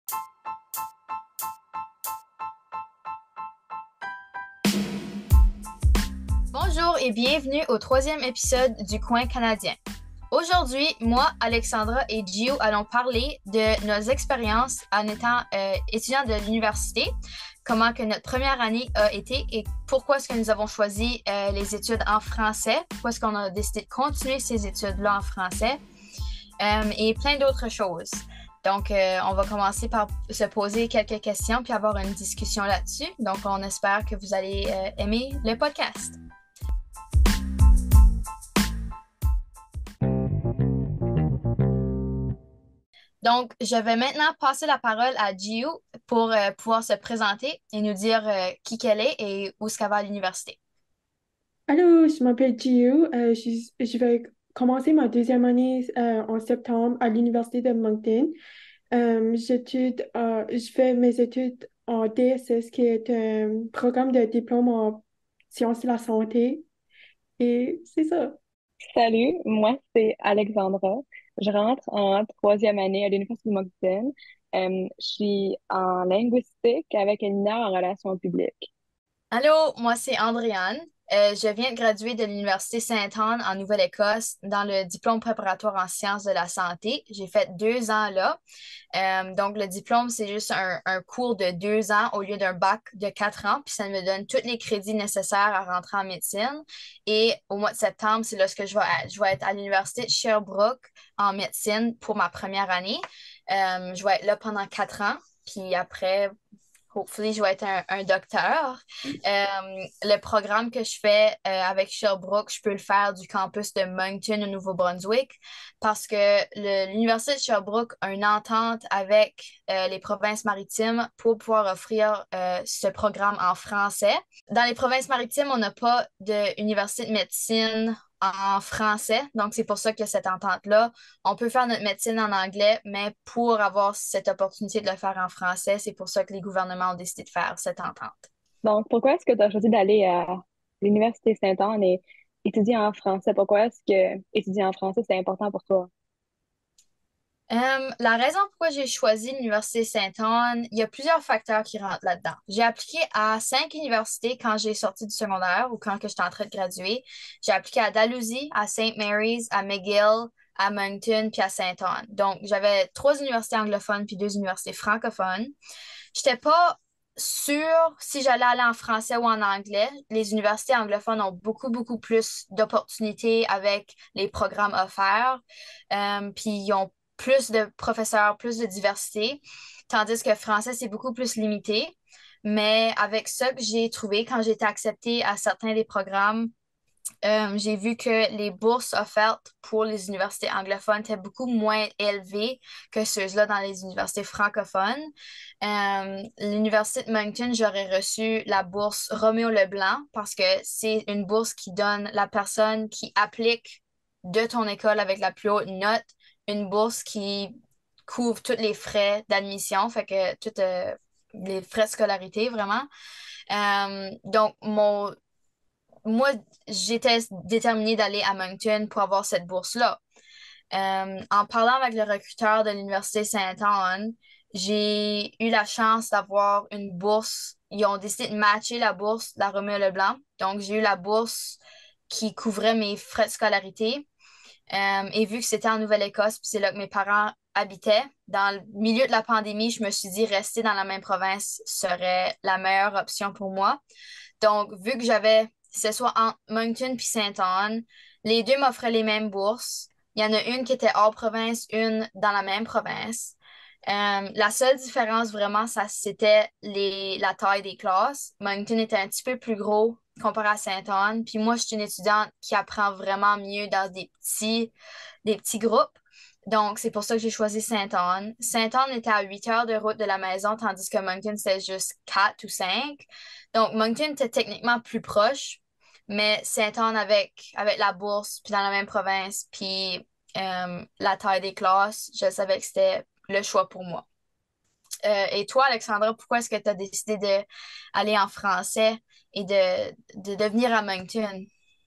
Bonjour et bienvenue au troisième épisode du Coin canadien. Aujourd'hui, moi, Alexandra et Gio allons parler de nos expériences en étant étudiants de l'université, comment que notre première année a été et pourquoi est-ce que nous avons choisi les études en français, pourquoi est-ce qu'on a décidé de continuer ces études-là en français et plein d'autres choses. Donc, on va commencer par se poser quelques questions puis avoir une discussion là-dessus. Donc, on espère que vous allez aimer le podcast. Donc, je vais maintenant passer la parole à Gio pour pouvoir se présenter et nous dire qui qu'elle est et où est-ce qu'elle va à l'université. Allô, je m'appelle Gio. Je vais commencer ma deuxième année en septembre à l'Université de Moncton. Je fais mes études en DSS, qui est un programme de diplôme en sciences de la santé. Et c'est ça. Salut, moi c'est Alexandra. Je rentre en troisième année à l'Université de Moncton. Je suis en linguistique avec une mineure en relations publiques. Allô, moi c'est Andréane. Je viens de graduer de l'Université Sainte-Anne en Nouvelle-Écosse dans le diplôme préparatoire en sciences de la santé. J'ai fait 2 ans là. Donc, le diplôme, c'est juste un cours de 2 ans au lieu d'un bac de 4 ans. Puis ça me donne tous les crédits nécessaires à rentrer en médecine. Et au mois de septembre, c'est là que je vais être à l'Université de Sherbrooke en médecine pour ma première année. Je vais être là pendant 4 ans. Puis après, hopefully, je vais être un docteur. Le programme que je fais avec Sherbrooke, je peux le faire du campus de Moncton au Nouveau-Brunswick parce que l'Université de Sherbrooke a une entente avec les provinces maritimes pour pouvoir offrir ce programme en français. Dans les provinces maritimes, on n'a pas d'université de médecine en français, donc c'est pour ça qu'il y a cette entente-là. On peut faire notre médecine en anglais, mais pour avoir cette opportunité de le faire en français, c'est pour ça que les gouvernements ont décidé de faire cette entente. Donc, pourquoi est-ce que tu as choisi d'aller à l'Université Sainte-Anne et étudier en français? Pourquoi est-ce que étudier en français, c'est important pour toi? La raison pourquoi j'ai choisi l'Université Sainte-Anne, il y a plusieurs facteurs qui rentrent là-dedans. J'ai appliqué à 5 universités quand j'ai sorti du secondaire ou quand que j'étais en train de graduer. J'ai appliqué à Dalhousie, à St. Mary's, à McGill, à Moncton, puis à Sainte-Anne. Donc, j'avais 3 universités anglophones puis 2 universités francophones. J'étais pas sûre si j'allais aller en français ou en anglais. Les universités anglophones ont beaucoup, beaucoup plus d'opportunités avec les programmes offerts. Puis ils ont plus de professeurs, plus de diversité, tandis que français, c'est beaucoup plus limité. Mais avec ça que j'ai trouvé quand j'ai été acceptée à certains des programmes, j'ai vu que les bourses offertes pour les universités anglophones étaient beaucoup moins élevées que ceux-là dans les universités francophones. L'Université de Moncton, j'aurais reçu la bourse Roméo Leblanc parce que c'est une bourse qui donne la personne qui applique de ton école avec la plus haute note, une bourse qui couvre tous les frais d'admission, fait que tous les frais de scolarité, vraiment. Donc, moi, j'étais déterminée d'aller à Moncton pour avoir cette bourse-là. En parlant avec le recruteur de l'Université Sainte-Anne, j'ai eu la chance d'avoir une bourse. Ils ont décidé de matcher la bourse de la Roméo Leblanc. Donc, j'ai eu la bourse qui couvrait mes frais de scolarité. Et vu que c'était en Nouvelle-Écosse, puis c'est là que mes parents habitaient, dans le milieu de la pandémie, je me suis dit rester dans la même province serait la meilleure option pour moi. Donc, vu que c'est soit entre Moncton puis Sainte-Anne, les deux m'offraient les mêmes bourses. Il y en a une qui était hors province, une dans la même province. La seule différence vraiment, ça, c'était la taille des classes. Moncton était un petit peu plus gros comparé à Sainte-Anne. Puis moi, je suis une étudiante qui apprend vraiment mieux dans des petits groupes. Donc, c'est pour ça que j'ai choisi Sainte-Anne. Sainte-Anne était à 8 heures de route de la maison, tandis que Moncton, c'était juste 4 ou 5. Donc, Moncton était techniquement plus proche, mais Sainte-Anne avec la bourse, puis dans la même province, puis la taille des classes, je savais que c'était le choix pour moi. Et toi, Alexandra, pourquoi est-ce que tu as décidé d'aller en français et de venir à Moncton?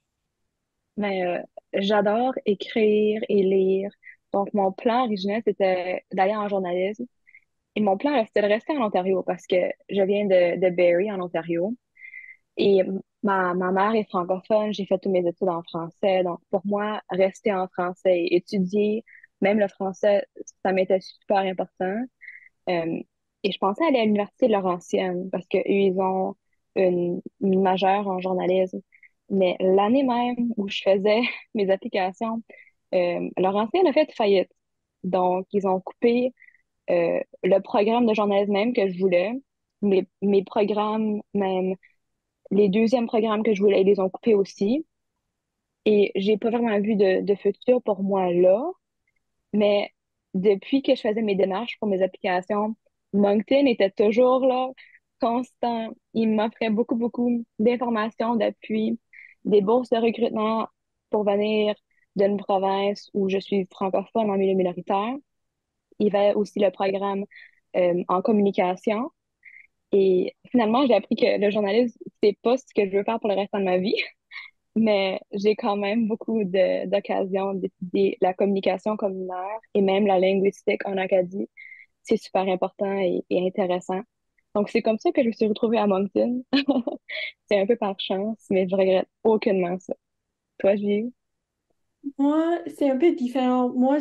Mais j'adore écrire et lire. Donc, mon plan originel, c'était d'aller en journalisme. Et mon plan, c'était de rester en Ontario parce que je viens de Barrie, en Ontario. Et ma mère est francophone, j'ai fait toutes mes études en français. Donc, pour moi, rester en français et étudier, même le français, ça m'était super important. Euh, et je pensais aller à l'Université de Laurentienne parce qu'eux, ils ont une majeure en journalisme. Mais l'année même où je faisais mes applications, Laurentienne a fait faillite. Donc, ils ont coupé le programme de journalisme même que je voulais. Mes programmes, même les deuxièmes programmes que je voulais, ils les ont coupés aussi. Et j'ai pas vraiment vu de futur pour moi là. Mais depuis que je faisais mes démarches pour mes applications, LinkedIn était toujours là, constant. Il m'offrait beaucoup, beaucoup d'informations, d'appui, des bourses de recrutement pour venir d'une province où je suis francophone en milieu minoritaire. Il y avait aussi le programme en communication. Et finalement, j'ai appris que le journalisme, c'est pas ce que je veux faire pour le restant de ma vie. Mais j'ai quand même beaucoup d'occasions d'étudier la communication communautaire et même la linguistique en Acadie. C'est super important et intéressant. Donc, c'est comme ça que je me suis retrouvée à Moncton. C'est un peu par chance, mais je regrette aucunement ça. Toi, Julie? Moi, c'est un peu différent. Moi,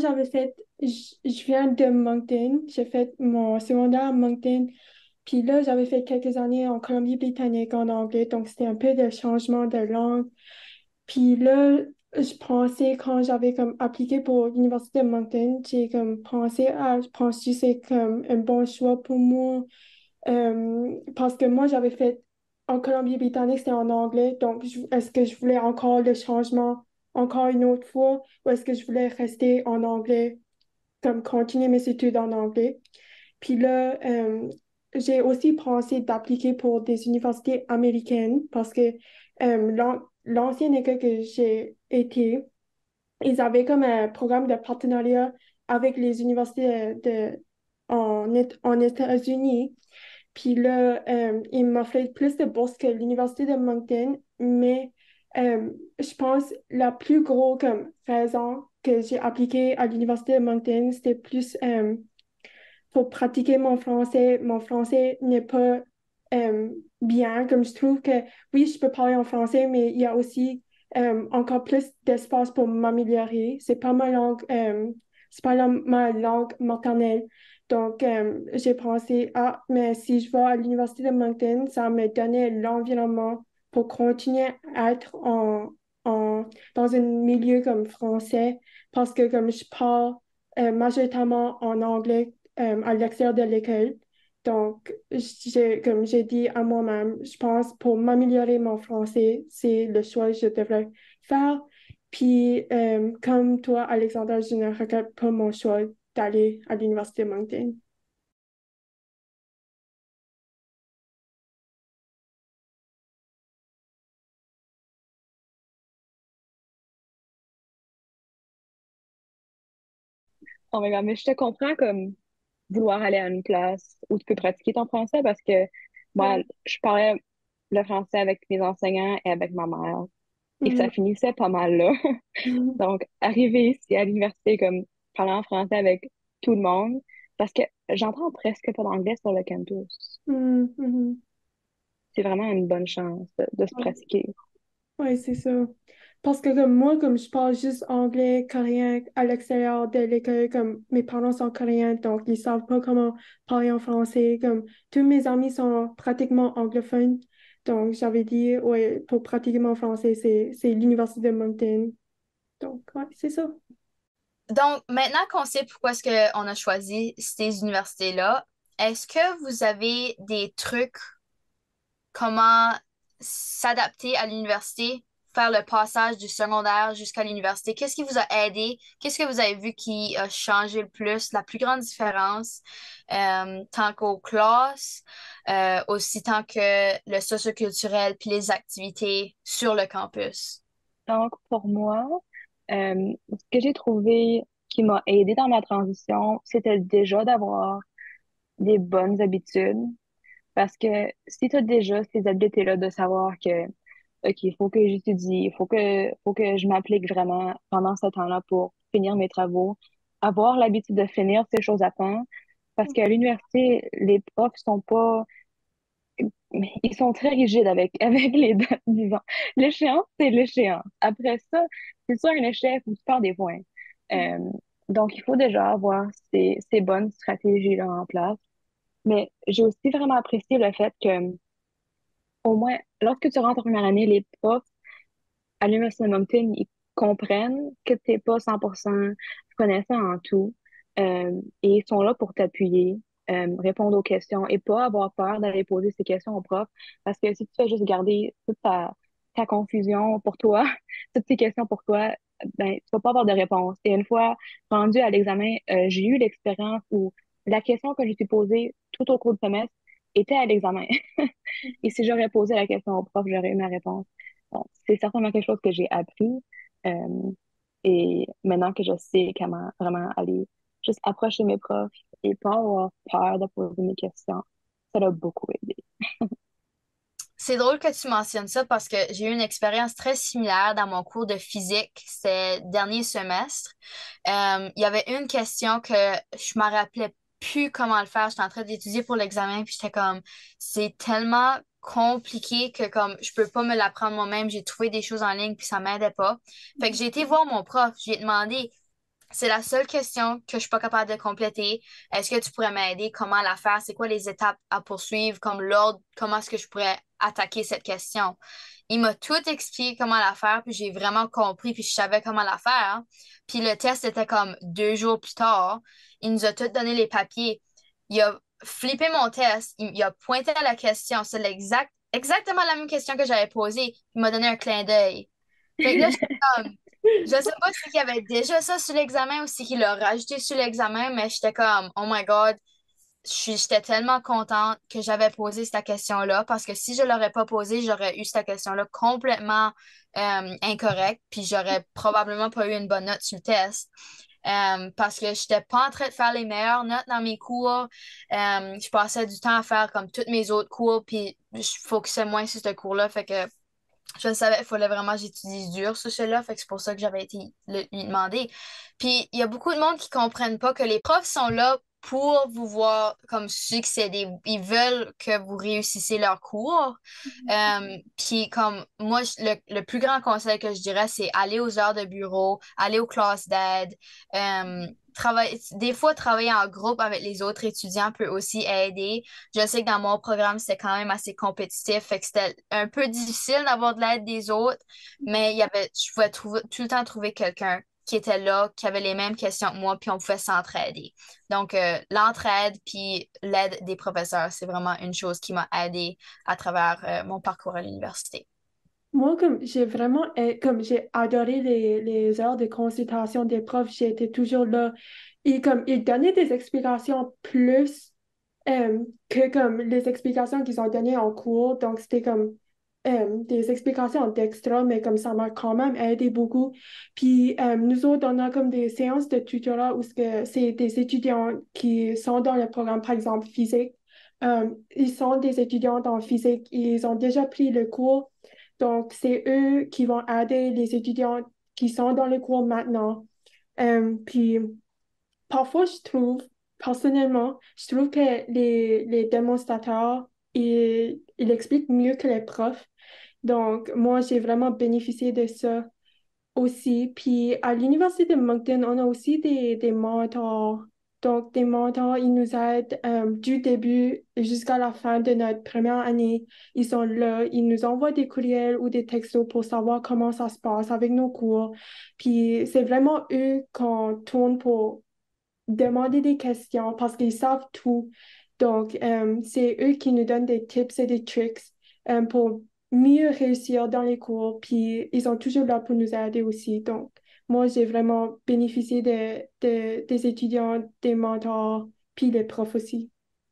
je viens de Moncton. J'ai fait mon secondaire à Moncton. Puis là, j'avais fait quelques années en Colombie-Britannique en anglais. Donc, c'était un peu de changement de langue. Puis là, je pensais, quand j'avais comme appliqué pour l'Université de Moncton, j'ai comme pensé à, je pense que c'est comme un bon choix pour moi. Parce que moi, j'avais fait en Colombie-Britannique, c'était en anglais. Donc, est-ce que je voulais encore le changement encore une autre fois ou est-ce que je voulais rester en anglais, comme continuer mes études en anglais? Puis là, j'ai aussi pensé d'appliquer pour des universités américaines parce que l'ancienne école que j'ai été, ils avaient comme un programme de partenariat avec les universités en États-Unis. Puis là, il m'offrait plus de bourses que l'Université de Moncton, mais je pense la plus grosse comme raison que j'ai appliqué à l'Université de Moncton, c'était plus pour pratiquer mon français. Mon français n'est pas bien, comme je trouve que oui, je peux parler en français, mais il y a aussi encore plus d'espace pour m'améliorer. C'est pas ma langue maternelle. Donc, j'ai pensé, ah, mais si je vais à l'Université de Moncton, ça me donnait l'environnement pour continuer à être dans un milieu comme français, parce que comme je parle majoritairement en anglais à l'extérieur de l'école. Donc, comme j'ai dit à moi-même, je pense pour m'améliorer mon français, c'est le choix que je devrais faire. Puis, comme toi, Alexandra, je ne regrette pas mon choix d'aller à l'Université de Moncton. Oh my God, mais je te comprends comme vouloir aller à une place où tu peux pratiquer ton français parce que moi, Ouais. je parlais le français avec mes enseignants et avec ma mère et ça Mhm. finissait pas mal là. Mhm. Donc, arriver ici à l'université, comme parler en français avec tout le monde, parce que j'entends presque pas d'anglais sur le campus. Mhm. Mhm. C'est vraiment une bonne chance de se Ouais. pratiquer. Oui, c'est ça. Parce que comme moi, comme je parle juste anglais, coréen à l'extérieur de l'école, comme mes parents sont coréens, donc ils savent pas comment parler en français. Comme tous mes amis sont pratiquement anglophones. Donc j'avais dit, ouais, pour pratiquer mon français, c'est l'Université de Moncton. Donc, ouais, c'est ça. Donc, maintenant qu'on sait pourquoi est-ce qu'on a choisi ces universités-là, est-ce que vous avez des trucs, comment s'adapter à l'université, faire le passage du secondaire jusqu'à l'université? Qu'est-ce qui vous a aidé? Qu'est-ce que vous avez vu qui a changé le plus, la plus grande différence, tant qu'aux classes, aussi tant que le socioculturel puis les activités sur le campus? Donc, pour moi, ce que j'ai trouvé qui m'a aidé dans ma transition, c'était déjà d'avoir des bonnes habitudes. Parce que si tu as déjà ces habiletés-là de savoir que, OK, il faut que j'étudie, faut que je m'applique vraiment pendant ce temps-là pour finir mes travaux, avoir l'habitude de finir ces choses à temps, parce qu'à l'université, les profs sont pas, ils sont très rigides avec, avec les dates, disons. L'échéance, c'est l'échéance. Après ça, c'est soit un échec ou tu perds des points. Euh, donc, il faut déjà avoir ces bonnes stratégies-là en place. Mais j'ai aussi vraiment apprécié le fait que, au moins, lorsque tu rentres en première année, les profs à l'Université de Moncton, ils comprennent que tu n'es pas 100% connaissant en tout, et ils sont là pour t'appuyer, répondre aux questions et pas avoir peur d'aller poser ces questions aux profs parce que si tu fais juste garder toute ta confusion pour toi, toutes ces questions pour toi, ben, tu vas pas avoir de réponse. Et une fois rendu à l'examen, j'ai eu l'expérience où la question que je t'ai posée tout au cours du semestre était à l'examen. Et si j'aurais posé la question au prof, j'aurais eu ma réponse. Bon, c'est certainement quelque chose que j'ai appris. euh, et maintenant que je sais comment vraiment aller juste approcher mes profs et pas avoir peur de poser mes questions, ça l'a beaucoup aidé. C'est drôle que tu mentionnes ça parce que j'ai eu une expérience très similaire dans mon cours de physique. C'était le dernier semestre. Il y avait une question que je me rappelais plus comment le faire. J'étais en train d'étudier pour l'examen, puis j'étais comme, c'est tellement compliqué que comme je peux pas me l'apprendre moi-même. J'ai trouvé des choses en ligne, puis ça m'aidait pas. Fait que j'ai été voir mon prof. J'ai demandé, c'est la seule question que je suis pas capable de compléter. Est-ce que tu pourrais m'aider? Comment la faire? C'est quoi les étapes à poursuivre? Comme l'ordre, comment est-ce que je pourrais attaquer cette question? Il m'a tout expliqué comment la faire, puis j'ai vraiment compris, puis je savais comment la faire, hein. Puis le test était comme 2 jours plus tard. Il nous a tout donné les papiers. Il a flippé mon test. Il a pointé à la question. C'est exactement la même question que j'avais posée. Il m'a donné un clin d'œil. Fait que là, j'étais comme, je sais pas si qu'il y avait déjà ça sur l'examen ou si qu'il l'a rajouté sur l'examen, mais j'étais comme, oh my God, j'étais tellement contente que j'avais posé cette question-là parce que si je l'aurais pas posée, j'aurais eu cette question-là complètement incorrecte, puis j'aurais probablement pas eu une bonne note sur le test. Parce que j'étais pas en train de faire les meilleures notes dans mes cours. Je passais du temps à faire comme tous mes autres cours, puis je focusais moins sur ce cours-là. Fait que je savais, il fallait vraiment que j'étudie dur sur cela, fait que c'est pour ça que j'avais été lui demander. Puis il y a beaucoup de monde qui comprennent pas que les profs sont là pour vous voir comme succéder. Ils veulent que vous réussissiez leur cours. Puis comme moi, le plus grand conseil que je dirais, c'est aller aux heures de bureau, aller aux classes d'aide. Des fois, travailler en groupe avec les autres étudiants peut aussi aider. Je sais que dans mon programme, c'était quand même assez compétitif, fait que c'était un peu difficile d'avoir de l'aide des autres, mais je pouvais tout le temps trouver quelqu'un qui était là, qui avait les mêmes questions que moi, puis on pouvait s'entraider. Donc, l'entraide puis l'aide des professeurs, c'est vraiment une chose qui m'a aidée à travers mon parcours à l'université. Moi, comme j'ai vraiment, comme j'ai adoré les heures de consultation des profs, j'ai été toujours là. Et comme ils donnaient des explications plus que comme les explications qu'ils ont données en cours. Donc, c'était comme des explications d'extra, mais comme ça m'a quand même aidé beaucoup. Puis, nous autres, on a comme des séances de tutorat où c'est des étudiants qui sont dans le programme, par exemple, physique. Ils sont des étudiants en physique, ils ont déjà pris le cours. Donc, c'est eux qui vont aider les étudiants qui sont dans le cours maintenant. Puis, parfois, personnellement, je trouve que les démonstrateurs, ils expliquent mieux que les profs. Donc, moi, j'ai vraiment bénéficié de ça aussi. Puis, à l'Université de Moncton, on a aussi des mentors. Donc, des mentors, ils nous aident du début jusqu'à la fin de notre première année. Ils sont là, ils nous envoient des courriels ou des textos pour savoir comment ça se passe avec nos cours. Puis, c'est vraiment eux qu'on tourne pour demander des questions parce qu'ils savent tout. Donc, c'est eux qui nous donnent des tips et des tricks pour mieux réussir dans les cours. Puis, ils sont toujours là pour nous aider aussi. Donc, moi, j'ai vraiment bénéficié des étudiants, des mentors, puis des profs aussi.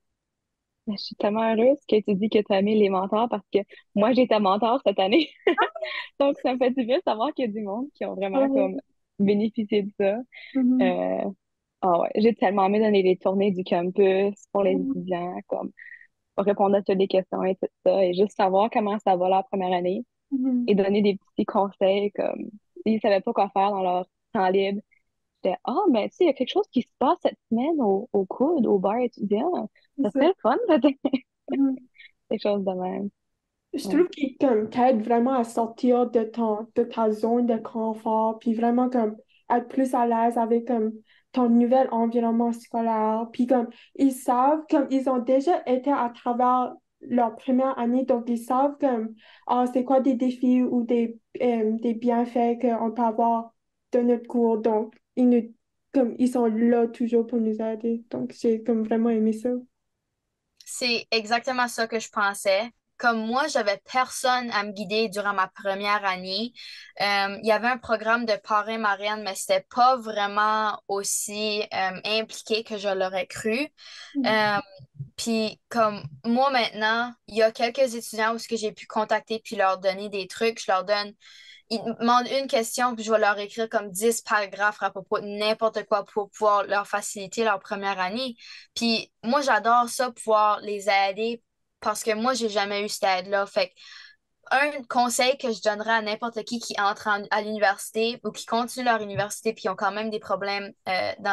Mais je suis tellement heureuse que tu dis que tu as aimé les mentors parce que moi, j'ai été mentor cette année. Donc, ça me fait du bien de savoir qu'il y a du monde qui ont vraiment comme Mhm. bénéficié de ça. Mhm. Euh, ah ouais, j'ai tellement aimé donner les tournées du campus pour les Mhm. étudiants, comme répondre à toutes les questions et tout ça, et juste savoir comment ça va la première année Mhm. et donner des petits conseils comme s'ils ne savaient pas quoi faire dans leur temps libre, J'étais, ah, mais tu sais, il y a quelque chose qui se passe cette semaine au coude, au bar étudiant. C'est Ça ça. serait le fun, peut-être, Mhm. quelque chose de même. Je Ouais. trouve qu'il comme t'aide vraiment à sortir de ta zone de confort, puis vraiment comme être plus à l'aise avec comme ton nouvel environnement scolaire. Puis comme ils savent, comme ils ont déjà été à travers leur première année, donc ils savent comme ah, c'est quoi des défis ou des bienfaits qu'on peut avoir de notre cours. Donc comme ils sont là toujours pour nous aider. Donc j'ai comme vraiment aimé ça. C'est exactement ça que je pensais. Comme moi, j'avais personne à me guider durant ma première année. Il y avait un programme de parrain-marraine, mais c'était pas vraiment aussi impliqué que je l'aurais cru. Euh, Puis comme moi maintenant, il y a quelques étudiants où ce que j'ai pu contacter puis leur donner des trucs, je leur donne, ils me demandent une question puis je vais leur écrire comme 10 paragraphes à propos de n'importe quoi pour pouvoir leur faciliter leur première année. Puis moi j'adore ça pouvoir les aider parce que moi j'ai jamais eu cette aide-là. Fait que un conseil que je donnerais à n'importe qui entre à l'université ou qui continue leur université puis qui ont quand même des problèmes dans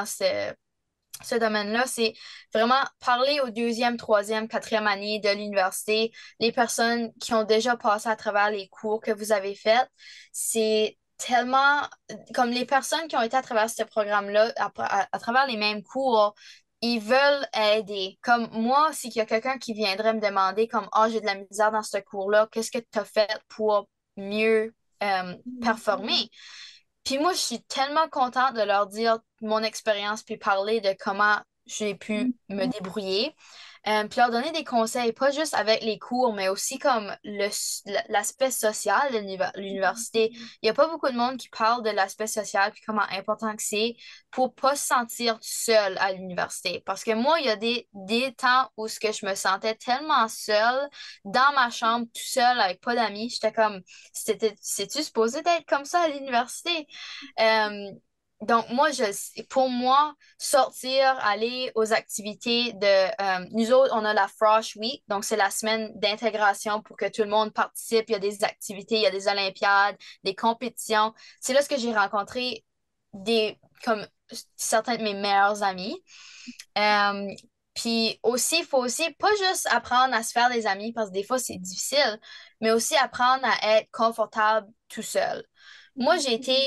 ce domaine-là, c'est vraiment parler aux deuxième, troisième, quatrième année de l'université, les personnes qui ont déjà passé à travers les cours que vous avez faits. C'est tellement, comme les personnes qui ont été à travers ce programme-là, à travers les mêmes cours, ils veulent aider. Comme moi, s'il y a quelqu'un qui viendrait me demander comme, ah, j'ai de la misère dans ce cours-là, qu'est-ce que tu as fait pour mieux performer? Puis moi, je suis tellement contente de leur dire mon expérience, puis parler de comment j'ai pu me débrouiller. Puis leur donner des conseils, pas juste avec les cours, mais aussi comme l'aspect social de l'université. Il n'y a pas beaucoup de monde qui parle de l'aspect social, puis comment important que c'est pour pas se sentir seul à l'université. Parce que moi, il y a des temps où ce que je me sentais tellement seule dans ma chambre, tout seul, avec pas d'amis. J'étais comme, c'est-tu supposé d'être comme ça à l'université? Euh, donc, pour moi, sortir, aller aux activités nous autres, on a la Frosh Week, donc c'est la semaine d'intégration pour que tout le monde participe. Il y a des activités, il y a des olympiades, des compétitions. C'est là ce que j'ai rencontré comme certains de mes meilleurs amis. Euh, Puis aussi, il faut aussi pas juste apprendre à se faire des amis parce que des fois c'est difficile, mais aussi apprendre à être confortable tout seul. Moi,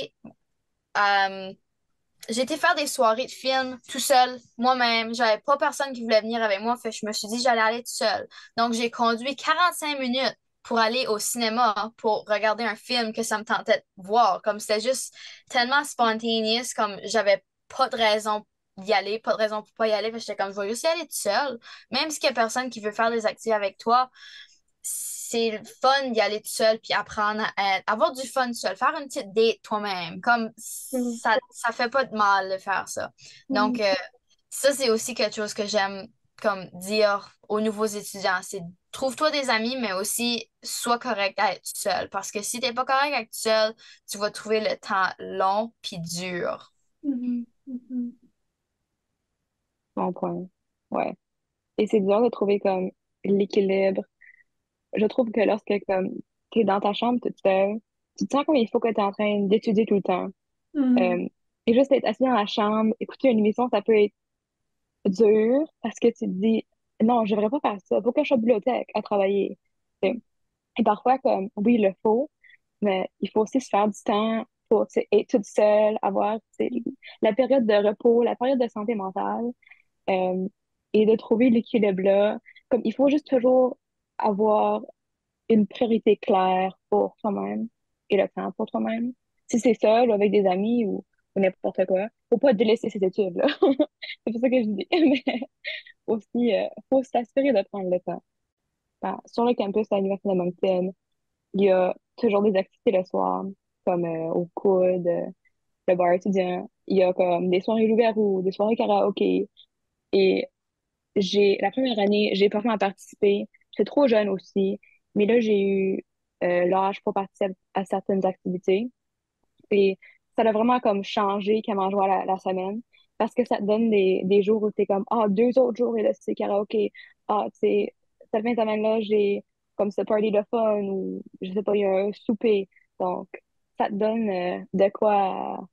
euh, j'ai été faire des soirées de films tout seul, moi-même. J'avais pas personne qui voulait venir avec moi, fait que je me suis dit que j'allais aller tout seul. Donc, j'ai conduit 45 minutes pour aller au cinéma pour regarder un film que ça me tentait de voir. Comme c'était juste tellement spontaneous, comme j'avais pas de raison d'y aller, pas de raison pour pas y aller. Fait que j'étais comme, je vais juste y aller tout seul. Même s'il y a personne qui veut faire des activités avec toi, c'est le fun d'y aller tout seul puis apprendre avoir du fun seul, faire une petite date toi-même. Comme Mhm. ça fait pas de mal de faire ça. Donc, Mhm. ça, c'est aussi quelque chose que j'aime comme dire aux nouveaux étudiants. C'est trouve-toi des amis, mais aussi sois correct à être seul. Parce que si t'es pas correct à être seul, tu vas trouver le temps long puis dur. Mhm. Mhm. Bon point. Ouais. Et c'est dur de trouver comme l'équilibre. Je trouve que lorsque comme t'es dans ta chambre toute seule, tu te sens comme il faut que tu es en train d'étudier tout le temps. Mhm. Euh, et juste être assis dans la chambre, écouter une émission, ça peut être dur parce que tu te dis non, je devrais pas faire ça. Faut que je sois à la bibliothèque à travailler. Et parfois, comme oui, il le faut, mais il faut aussi se faire du temps pour tu sais, être toute seule, avoir tu sais, la période de repos, la période de santé mentale, euh, et de trouver l'équilibre là. Comme il faut juste toujours avoir une priorité claire pour toi-même et le temps pour toi-même. Si c'est seul ou avec des amis ou n'importe quoi, faut pas délaisser ses études, là. C'est pour ça que je dis. Mais aussi, faut s'assurer de prendre le temps. Sur le campus à l'Université de Moncton, il y a toujours des activités le soir, comme au coude, le bar étudiant. Il y a comme des soirées loup-garou, des soirées karaoké. Et la première année, j'ai pas vraiment participé. J'étais trop jeune aussi. Mais là, j'ai eu l'âge pour participer à certaines activités. Et ça a vraiment comme changé comment je vois la semaine. Parce que ça te donne des jours où t'es comme, ah, deux autres jours, et là, c'est karaoké. Ah, tu sais, cette fin de semaine-là, j'ai comme ce party de fun ou, je sais pas, il y a un souper. Donc, ça te donne de quoi.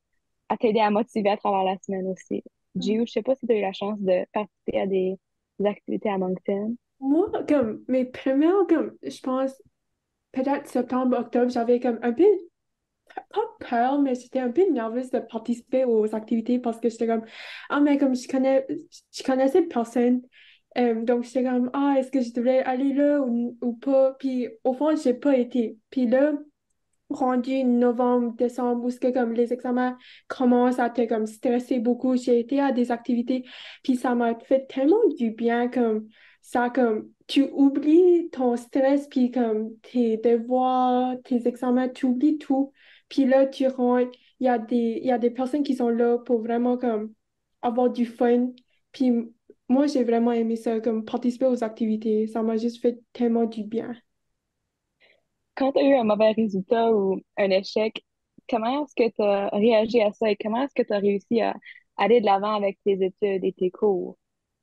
à t'aider à motiver à travers la semaine aussi. Gio, je sais pas si tu as eu la chance de participer à des activités à Moncton. Moi, comme mes premières, comme je pense, peut-être septembre, octobre, j'avais comme un peu, pas peur, mais j'étais un peu nerveuse de participer aux activités parce que j'étais comme, ah, mais comme je connaissais personne. Donc j'étais comme, ah, est-ce que je devrais aller là ou pas? Puis au fond, j'ai pas été. Puis là, rendu novembre, décembre, où ce que comme les examens commencent à te comme stresser beaucoup. J'ai été à des activités, puis ça m'a fait tellement du bien comme ça, comme tu oublies ton stress, puis comme tes devoirs, tes examens, tu oublies tout. Puis là, tu rentres, il y a des personnes qui sont là pour vraiment comme avoir du fun. Puis moi, j'ai vraiment aimé ça, comme participer aux activités. Ça m'a juste fait tellement du bien. Quand tu as eu un mauvais résultat ou un échec, comment est-ce que tu as réagi à ça et comment est-ce que tu as réussi à aller de l'avant avec tes études et tes cours?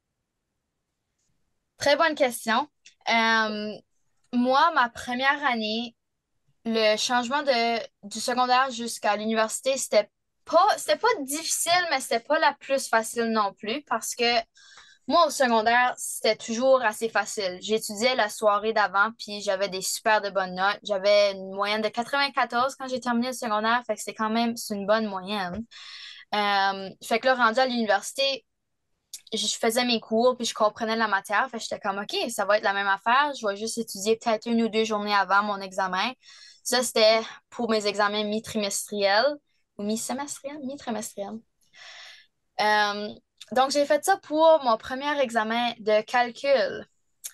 Très bonne question. Euh, Moi, ma première année, le changement du secondaire jusqu'à l'université, c'était pas difficile, mais c'était pas la plus facile non plus parce que moi, au secondaire, c'était toujours assez facile. J'étudiais la soirée d'avant, puis j'avais des super de bonnes notes. J'avais une moyenne de 94 quand j'ai terminé le secondaire, fait que c'est une bonne moyenne. Fait que là, rendu à l'université, je faisais mes cours, puis je comprenais la matière. Fait que j'étais comme, OK, ça va être la même affaire. Je vais juste étudier peut-être une ou deux journées avant mon examen. Ça, c'était pour mes examens mi-trimestriels ou mi-semestriels, mi-trimestriels. Euh, donc, j'ai fait ça pour mon premier examen de calcul.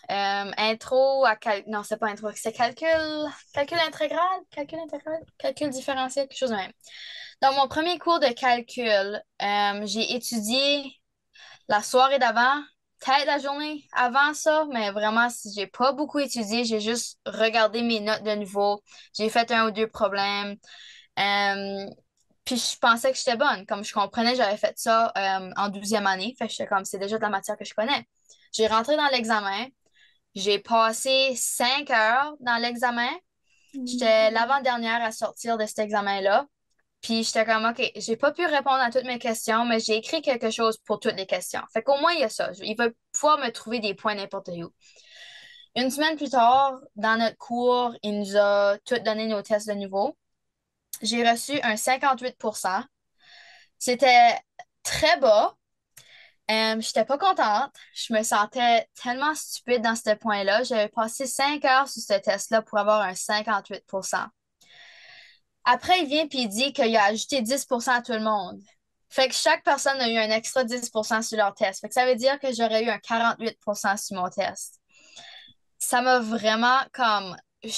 Intro à non, c'est pas intro, c'est calcul intégral, calcul différentiel, quelque chose de même. Dans mon premier cours de calcul, j'ai étudié la soirée d'avant, peut-être la journée avant ça, mais vraiment, si j'ai pas beaucoup étudié, j'ai juste regardé mes notes de nouveau. J'ai fait un ou deux problèmes. Euh, Puis je pensais que j'étais bonne. Comme je comprenais, j'avais fait ça en 12e année. Fait que j'étais comme, c'est déjà de la matière que je connais. J'ai rentré dans l'examen. J'ai passé 5 heures dans l'examen. J'étais l'avant-dernière à sortir de cet examen-là. Puis j'étais comme, OK, j'ai pas pu répondre à toutes mes questions, mais j'ai écrit quelque chose pour toutes les questions. Fait qu'au moins, il y a ça. Il va pouvoir me trouver des points n'importe où. Une semaine plus tard, dans notre cours, il nous a tout donné nos tests de nouveau. J'ai reçu un 58%. C'était très bas. J'étais pas contente. Je me sentais tellement stupide dans ce point-là. J'avais passé 5 heures sur ce test-là pour avoir un 58%. Après, il vient et il dit qu'il a ajouté 10% à tout le monde. Fait que chaque personne a eu un extra 10% sur leur test. Fait que ça veut dire que j'aurais eu un 48% sur mon test. Ça m'a vraiment comme...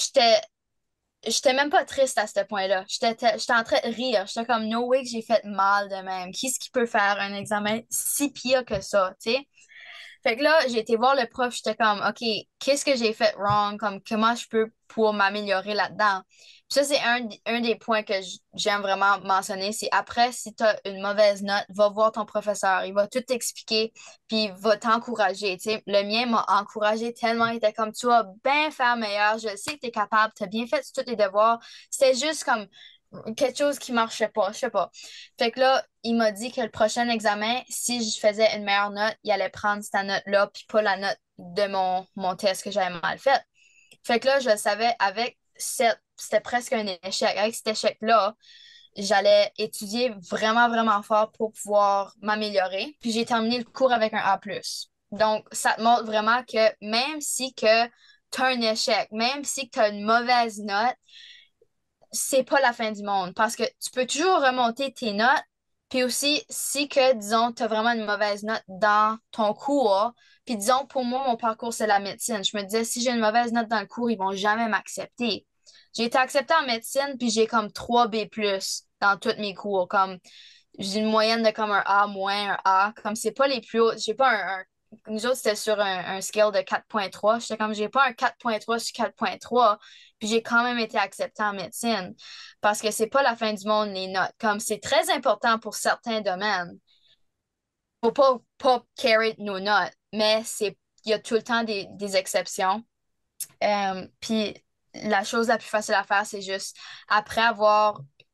J'étais même pas triste à ce point-là. J'étais en train de rire. J'étais comme, no way que j'ai fait mal de même. Qui est-ce qui peut faire un examen si pire que ça, tu sais? Fait que là, j'ai été voir le prof, j'étais comme, OK, qu'est-ce que j'ai fait wrong? Comme, comment je peux pour m'améliorer là-dedans? Puis ça, c'est un des points que j'aime vraiment mentionner, c'est après, si tu as une mauvaise note, va voir ton professeur. Il va tout t'expliquer, puis il va t'encourager. Tu sais, le mien m'a encouragé tellement, il était comme, tu vas bien faire meilleur, je sais que tu es capable, tu as bien fait tous tes devoirs. C'était juste comme quelque chose qui marchait pas, je sais pas. Fait que là, il m'a dit que le prochain examen, si je faisais une meilleure note, il allait prendre cette note-là, puis pas la note de mon test que j'avais mal fait. Fait que là, je savais c'était presque un échec. Avec cet échec-là, j'allais étudier vraiment, vraiment fort pour pouvoir m'améliorer. Puis j'ai terminé le cours avec un A+. Donc, ça te montre vraiment que même si que tu as un échec, même si tu as une mauvaise note, c'est pas la fin du monde parce que tu peux toujours remonter tes notes. Puis aussi, si que, disons, tu as vraiment une mauvaise note dans ton cours, puis disons, pour moi, mon parcours, c'est la médecine. Je me disais, si j'ai une mauvaise note dans le cours, ils vont jamais m'accepter. J'ai été acceptée en médecine, puis j'ai comme 3 B+ dans tous mes cours. Comme, j'ai une moyenne de comme un A moins, un A. Comme, c'est pas les plus hauts. J'ai pas nous autres, c'était sur un scale de 4,3. J'étais comme, j'ai pas un 4,3 sur 4,3. Puis j'ai quand même été acceptée en médecine parce que c'est pas la fin du monde, les notes. Comme c'est très important pour certains domaines. Faut pas carry nos notes, mais il y a tout le temps des exceptions. Puis la chose la plus facile à faire, c'est juste après avoir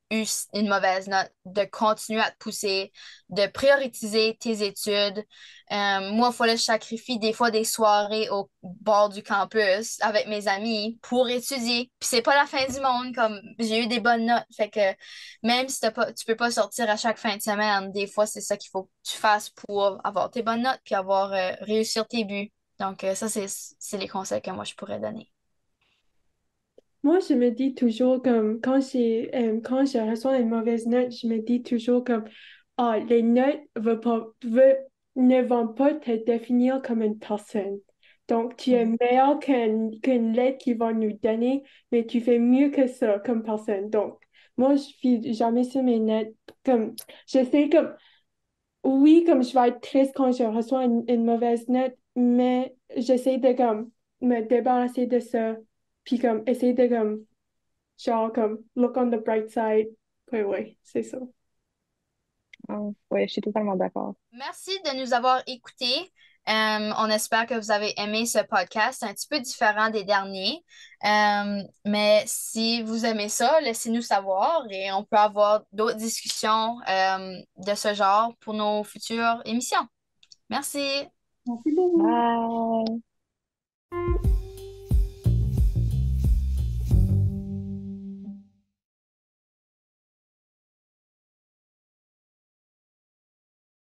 eu une mauvaise note, de continuer à te pousser, de prioriser tes études. Moi, il fallait que je sacrifie des fois des soirées au bord du campus avec mes amis pour étudier. Puis c'est pas la fin du monde, comme j'ai eu des bonnes notes. Fait que même si tu peux pas sortir à chaque fin de semaine, des fois, c'est ça qu'il faut que tu fasses pour avoir tes bonnes notes puis avoir réussir tes buts. Donc, ça, c'est les conseils que moi, je pourrais donner. Moi, je me dis toujours comme quand je reçois une mauvaise note, je me dis toujours comme ah, les notes ne vont pas te définir comme une personne. Donc, tu es Mhm. meilleur qu'une lettre qu'ils vont nous donner, mais tu fais mieux que ça comme personne. Donc, moi, je fie jamais sur mes notes. Comme, je sais comme, oui, comme je vais être triste quand je reçois une mauvaise note, mais j'essaie de comme me débarrasser de ça, puis comme essayer de comme genre comme look on the bright side. Oui, oui, c'est ça. Ouais, je suis totalement d'accord. Merci de nous avoir écoutés. On espère que vous avez aimé ce podcast. C'est un petit peu différent des derniers. Mais si vous aimez ça, laissez-nous savoir et on peut avoir d'autres discussions de ce genre pour nos futures émissions. Merci. Merci beaucoup. Bye!